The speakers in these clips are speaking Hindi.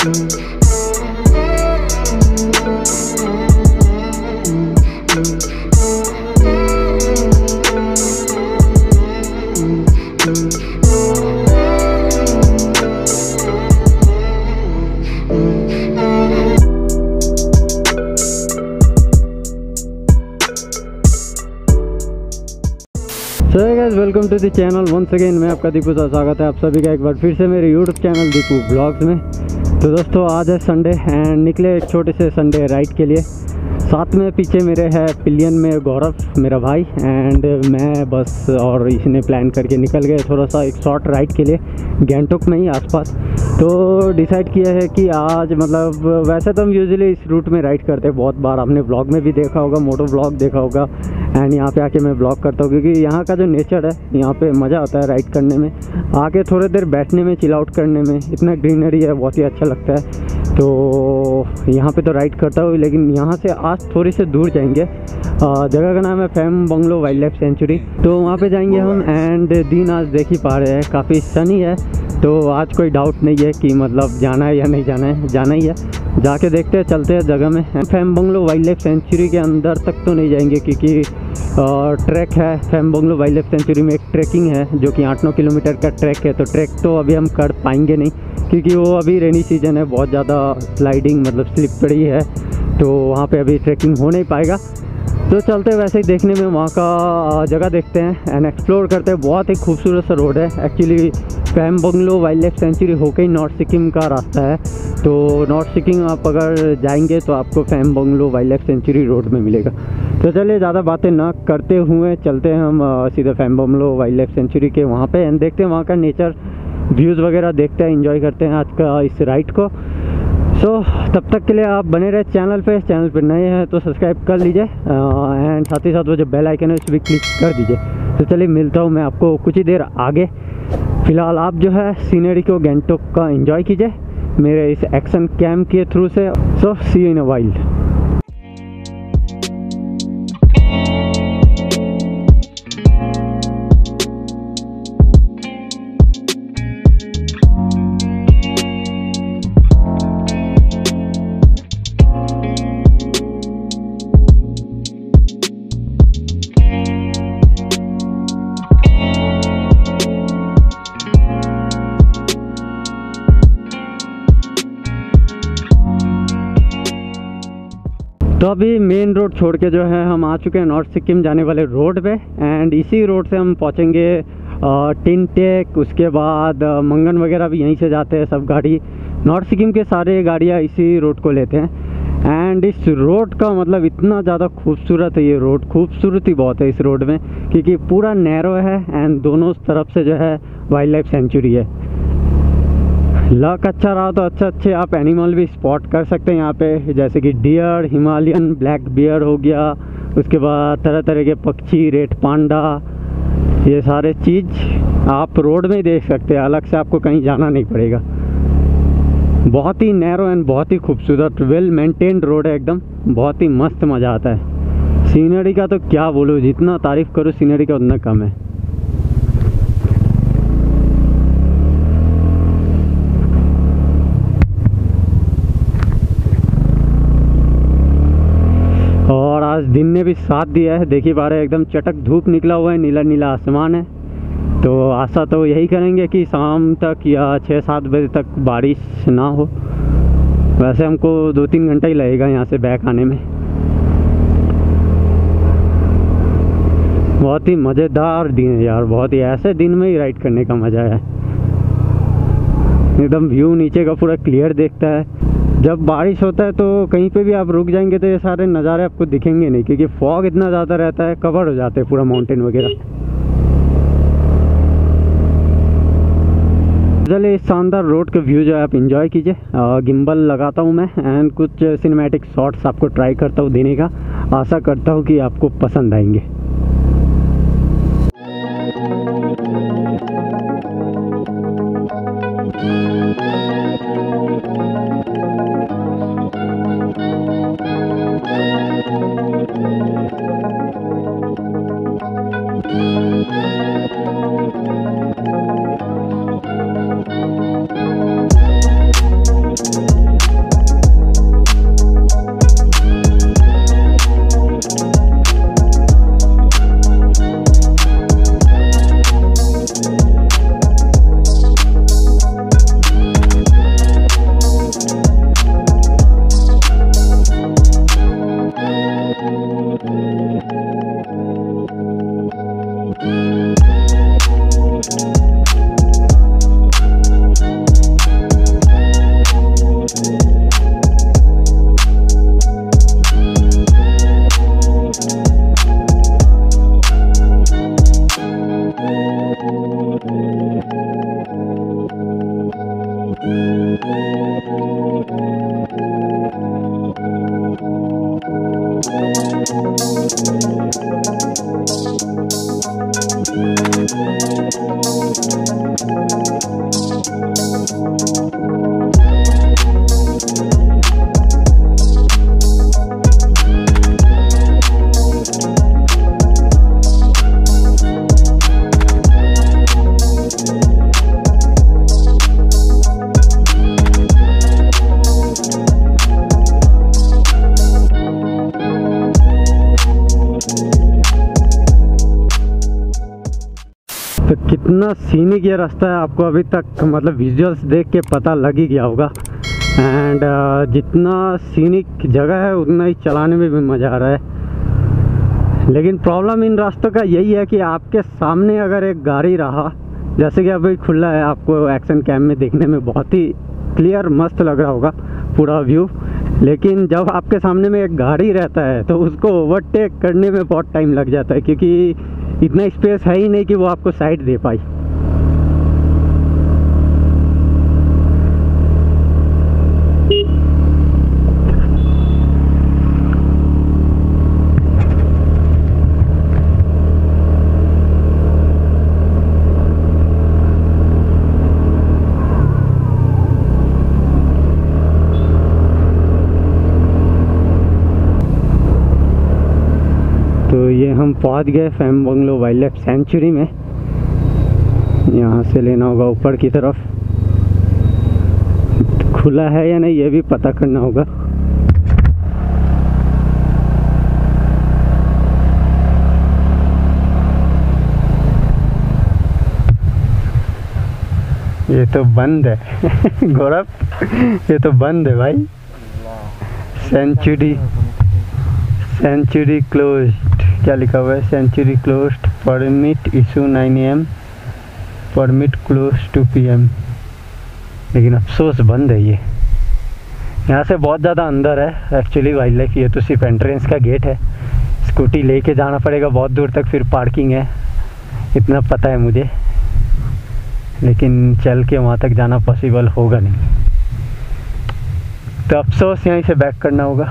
So guys, welcome to the channel once again. मैं आपका दीपू सा स्वागत है आप सभी का एक बार फिर से मेरे यूट्यूब चैनल दीपू ब्लॉग्स में। तो दोस्तों, आज है संडे एंड निकले एक छोटे से संडे राइड के लिए। साथ में पीछे मेरे है पिलियन में गौरव मेरा भाई एंड मैं बस, और इसने प्लान करके निकल गए थोड़ा सा एक शॉर्ट राइड के लिए गैंगटॉक में ही आसपास। तो डिसाइड किया है कि आज मतलब वैसे तो हम यूजुअली इस रूट में राइड करते हैं बहुत बार, आपने ब्लॉग में भी देखा होगा, मोटो ब्लॉग देखा होगा एंड यहाँ पे आके मैं ब्लॉग करता हूँ क्योंकि यहाँ का जो नेचर है यहाँ पे मज़ा आता है राइड करने में, आके थोड़ी देर बैठने में, चिल आउट करने में। इतना ग्रीनरी है, बहुत ही अच्छा लगता है। तो यहाँ पे तो राइड करता हूँ, लेकिन यहाँ से आज थोड़ी से दूर जाएंगे। जगह का नाम है fam bungalow wild life sanctuary. तो वहाँ पे जाएंगे हम एंड दिन आज देख ही पा रहे हैं काफ़ी सनी है। तो आज कोई डाउट नहीं है कि मतलब जाना है या नहीं जाना है, जाना ही है। जाके देखते हैं, चलते हैं जगह में। Fam bungalow wild life sanctuary के अंदर तक तो नहीं जाएंगे क्योंकि ट्रैक है। Fam bungalow wild life sanctuary में एक ट्रैकिंग है जो कि 8-9 किलोमीटर का ट्रैक है। तो ट्रैक तो अभी हम कर पाएंगे नहीं क्योंकि वो अभी रेनी सीजन है, बहुत ज़्यादा स्लाइडिंग मतलब स्लिपरी है, तो वहाँ पे अभी ट्रैकिंग हो नहीं पाएगा। तो चलते वैसे ही देखने में वहाँ का जगह देखते हैं एंड एक्सप्लोर करते हैं। बहुत ही खूबसूरत सा रोड है actually. Fam bungalow wild life sanctuary होकर ही नॉर्थ सिक्किम का रास्ता है। तो नॉर्थ सिक्किम आप अगर जाएंगे तो आपको fam bungalow wild life sanctuary road में मिलेगा। तो चलिए ज़्यादा बातें ना करते हुए चलते हैं हम सीधे fam bungalow wild life sanctuary के वहाँ पे एंड देखते हैं वहाँ का नेचर, व्यूज़ वगैरह देखते हैं, एंजॉय करते हैं आज का इस राइड को। सो तब तक के लिए आप बने रहे चैनल पे नए हैं तो सब्सक्राइब कर लीजिए एंड साथ ही साथ वो जो बेल आइकन है उस पर क्लिक कर दीजिए। तो चलिए मिलता हूँ मैं आपको कुछ ही देर आगे। फ़िलहाल आप जो है सीनरी को गैंगटॉक का एंजॉय कीजिए मेरे इस एक्शन कैम के थ्रू से। So see you in a while. तो अभी मेन रोड छोड़ के जो है हम आ चुके हैं नॉर्थ सिक्किम जाने वाले रोड पे एंड इसी रोड से हम पहुंचेंगे टिनटेक। उसके बाद मंगन वगैरह भी यहीं से जाते हैं सब गाड़ी। नॉर्थ सिक्किम के सारे गाड़ियाँ इसी रोड को लेते हैं एंड इस रोड का मतलब इतना ज़्यादा खूबसूरत है ये रोड। खूबसूरती बहुत है इस रोड में क्योंकि पूरा नैरो है एंड दोनों तरफ से जो है वाइल्ड लाइफ सेंचुरी है। लक अच्छा रहा तो अच्छे आप एनिमल भी स्पॉट कर सकते हैं यहाँ पे, जैसे कि डियर, हिमालयन ब्लैक बियर हो गया, उसके बाद तरह तरह के पक्षी, रेड पांडा, ये सारे चीज़ आप रोड में ही देख सकते हैं, अलग से आपको कहीं जाना नहीं पड़ेगा। बहुत ही नैरो एंड बहुत ही खूबसूरत वेल मेंटेन्ड रोड है एकदम, बहुत ही मस्त मज़ा आता है। सीनरी का तो क्या बोलूँ, जितना तारीफ़ करूँ सीनरी का उतना कम है। और आज दिन ने भी साथ दिया है, देख ही पा रहे हैं एकदम चटक धूप निकला हुआ है, नीला नीला आसमान है। तो आशा तो यही करेंगे कि शाम तक या 6-7 बजे तक बारिश ना हो। वैसे हमको 2-3 घंटा ही लगेगा यहाँ से बैक आने में। बहुत ही मज़ेदार दिन है यार, बहुत ही ऐसे दिन में ही राइड करने का मज़ा है। एकदम व्यू नीचे का पूरा क्लियर देखता है। जब बारिश होता है तो कहीं पे भी आप रुक जाएंगे तो ये सारे नज़ारे आपको दिखेंगे नहीं क्योंकि फॉग इतना ज़्यादा रहता है, कवर हो जाते हैं पूरा माउंटेन वगैरह। चलिए इस शानदार रोड के व्यू जो है आप इंजॉय कीजिए। गिम्बल लगाता हूँ मैं एंड कुछ सिनेमैटिक शॉट्स आपको ट्राई करता हूँ देने का। आशा करता हूँ कि आपको पसंद आएंगे। इतना सीनिक ये रास्ता है, आपको अभी तक मतलब विजुअल्स देख के पता लग ही गया होगा। एंड जितना सीनिक जगह है उतना ही चलाने में भी मज़ा आ रहा है। लेकिन प्रॉब्लम इन रास्तों का यही है कि आपके सामने अगर एक गाड़ी रहा, जैसे कि अभी खुला है, आपको एक्शन कैम में देखने में बहुत ही क्लियर मस्त लग रहा होगा पूरा व्यू, लेकिन जब आपके सामने में एक गाड़ी रहता है तो उसको ओवरटेक करने में बहुत टाइम लग जाता है, क्योंकि इतना स्पेस है ही नहीं कि वो आपको साइड दे पाई। तो ये हम पहुंच गए fam bungalow wild life sanctuary में। यहाँ से लेना होगा ऊपर की तरफ, खुला है या नहीं ये भी पता करना होगा। ये तो बंद है गौरव, ये तो बंद है भाई। सेंचुरी क्लोज्ड, क्या लिखा हुआ है? Sanctuary closed, permit issue 9 AM, permit close 2 PM। लेकिन अफसोस बंद है ये। यहाँ से बहुत ज़्यादा अंदर है एक्चुअली वाइल्ड लाइफ। ये तो सिर्फ एंट्रेंस का गेट है, स्कूटी लेके जाना पड़ेगा बहुत दूर तक, फिर पार्किंग है, इतना पता है मुझे। लेकिन चल के वहाँ तक जाना पॉसिबल होगा नहीं, तो अफसोस यहीं से बैक करना होगा।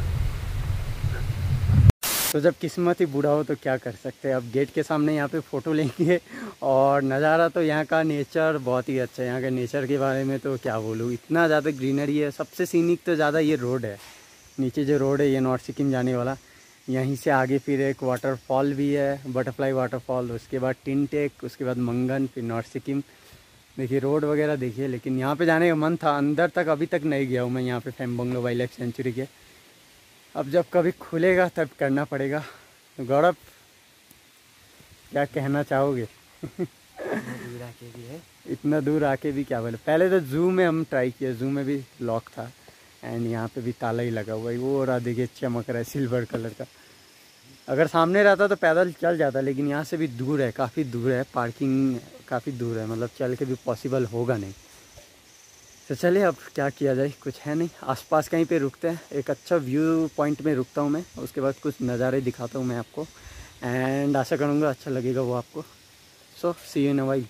तो जब किस्मत ही बुरा हो तो क्या कर सकते हैं। अब गेट के सामने यहाँ पे फ़ोटो लेंगे, और नज़ारा तो यहाँ का नेचर बहुत ही अच्छा है। यहाँ के नेचर के बारे में तो क्या बोलूँ, इतना ज़्यादा ग्रीनरी है। सबसे सीनिक तो ज़्यादा ये रोड है, नीचे जो रोड है ये नॉर्थ सिक्किम जाने वाला। यहीं से आगे फिर एक वाटरफॉल भी है, बटरफ्लाई वाटरफॉल, उसके बाद टिनटेक, उसके बाद मंगन, फिर नॉर्थ सिक्किम। देखिए रोड वगैरह देखिए। लेकिन यहाँ पे जाने का मन था, अंदर तक अभी तक नहीं गया हूँ मैं यहाँ पे fam bungalow wild life sanctuary के। अब जब कभी खुलेगा तब करना पड़ेगा। गौरव क्या कहना चाहोगे? दूर आके भी है, इतना दूर आके भी क्या बोले। पहले तो जू में हम ट्राई किए, जू में भी लॉक था, एंड यहाँ पे भी ताला ही लगा हुआ है। वो रहा देखिए, चमक रहा है सिल्वर कलर का। अगर सामने रहता तो पैदल चल जाता, लेकिन यहाँ से भी दूर है, काफ़ी दूर है, पार्किंग काफ़ी दूर है, मतलब चल के भी पॉसिबल होगा नहीं। तो चलिए अब क्या किया जाए, कुछ है नहीं। आसपास कहीं पे रुकते हैं, एक अच्छा व्यू पॉइंट में रुकता हूँ मैं, उसके बाद कुछ नज़ारे दिखाता हूँ मैं आपको, एंड आशा करूँगा अच्छा लगेगा वो आपको। So see you in a while.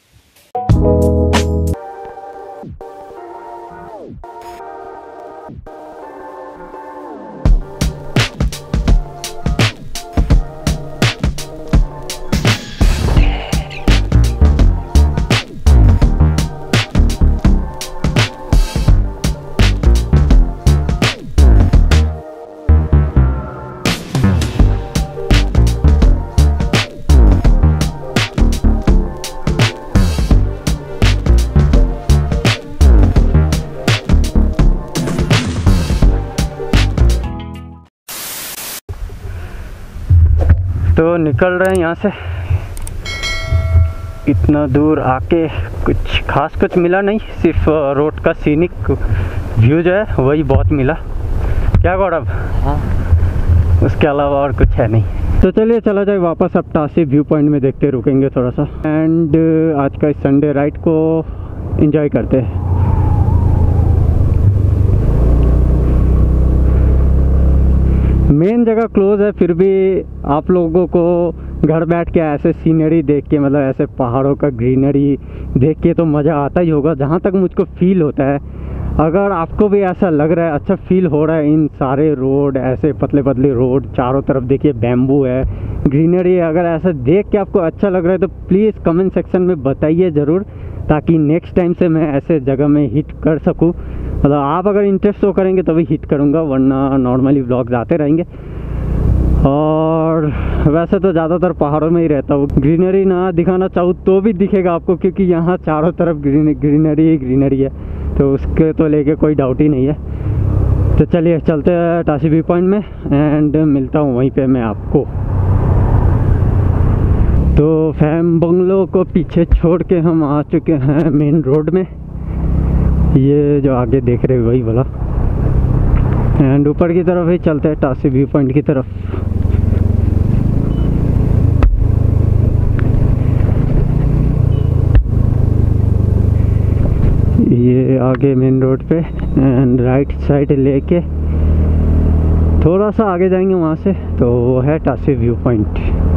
तो निकल रहे हैं यहाँ से। इतना दूर आके कुछ खास कुछ मिला नहीं, सिर्फ रोड का सीनिक व्यू जो है वही बहुत मिला। क्या गौरव? हाँ, उसके अलावा और कुछ है नहीं। तो चलिए चला जाए वापस। अब टासी व्यू पॉइंट में देखते रुकेंगे थोड़ा सा, एंड आज का इस संडे राइड को एंजॉय करते हैं। मेन जगह क्लोज है, फिर भी आप लोगों को घर बैठ के ऐसे सीनरी देख के, मतलब ऐसे पहाड़ों का ग्रीनरी देख के तो मज़ा आता ही होगा, जहाँ तक मुझको फील होता है। अगर आपको भी ऐसा लग रहा है, अच्छा फील हो रहा है, इन सारे रोड ऐसे पतले पतले रोड, चारों तरफ देखिए बैम्बू है, ग्रीनरी है, अगर ऐसा देख के आपको अच्छा लग रहा है तो प्लीज़ कमेंट सेक्शन में बताइए ज़रूर, ताकि नेक्स्ट टाइम से मैं ऐसे जगह में हिट कर सकूँ। मतलब आप अगर इंटरेस्ट शो करेंगे तभी हिट करूँगा, वरना नॉर्मली व्लॉग्स आते रहेंगे। और वैसे तो ज़्यादातर पहाड़ों में ही रहता हूँ, ग्रीनरी ना दिखाना चाहूँ तो भी दिखेगा आपको, क्योंकि यहाँ चारों तरफ ग्रीनरी ही ग्रीनरी है, तो उसके तो लेके कोई डाउट ही नहीं है। तो चलिए चलते हैं टासी व्यू पॉइंट में, एंड मिलता हूँ वहीं पे मैं आपको। तो फैम बंगलो को पीछे छोड़ के हम आ चुके हैं मेन रोड में। ये जो आगे देख रहे हो वही वाला, एंड ऊपर की तरफ ही चलते हैं टासी व्यू पॉइंट की तरफ। ये आगे मेन रोड पे एंड राइट साइड लेके थोड़ा सा आगे जाएंगे वहाँ से तो वो है टासी व्यू पॉइंट।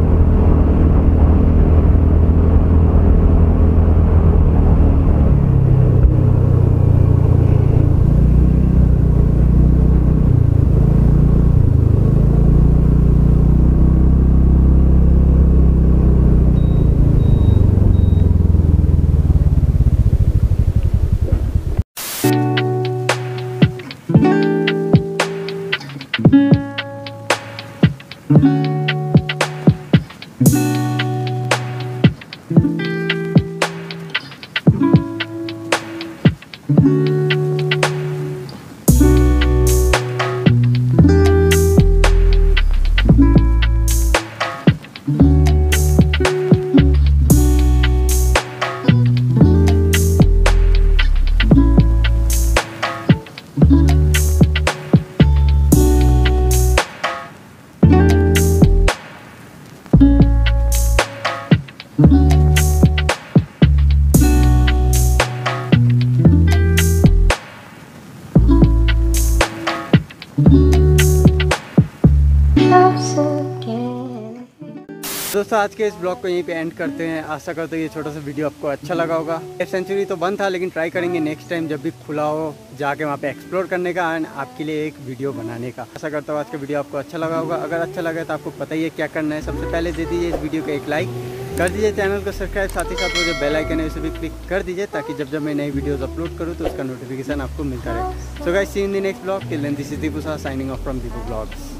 दोस्तों आज के इस ब्लॉग को यहीं पे एंड करते हैं। आशा करते हैं ये छोटा सा वीडियो आपको अच्छा लगा होगा। सेंचुरी तो बंद था लेकिन ट्राई करेंगे नेक्स्ट टाइम जब भी खुला हो जाके वहाँ पे एक्सप्लोर करने का एंड आपके लिए एक वीडियो बनाने का। आशा करता हूँ आज का वीडियो आपको अच्छा लगा होगा। अगर अच्छा लगा तो आपको पता ही है क्या करना है। सबसे पहले दे दीजिए इस वीडियो को एक लाइक कर दीजिए, चैनल को सब्सक्राइब, साथ ही साथ वो जो बेल आइकन है उसे भी क्लिक कर दीजिए ताकि जब मैं नई वीडियोस अपलोड करूँ तो उसका नोटिफिकेशन आपको मिलता रहे। So guys see in the next blog. Till then this is Deepu signing off from Deepu blogs.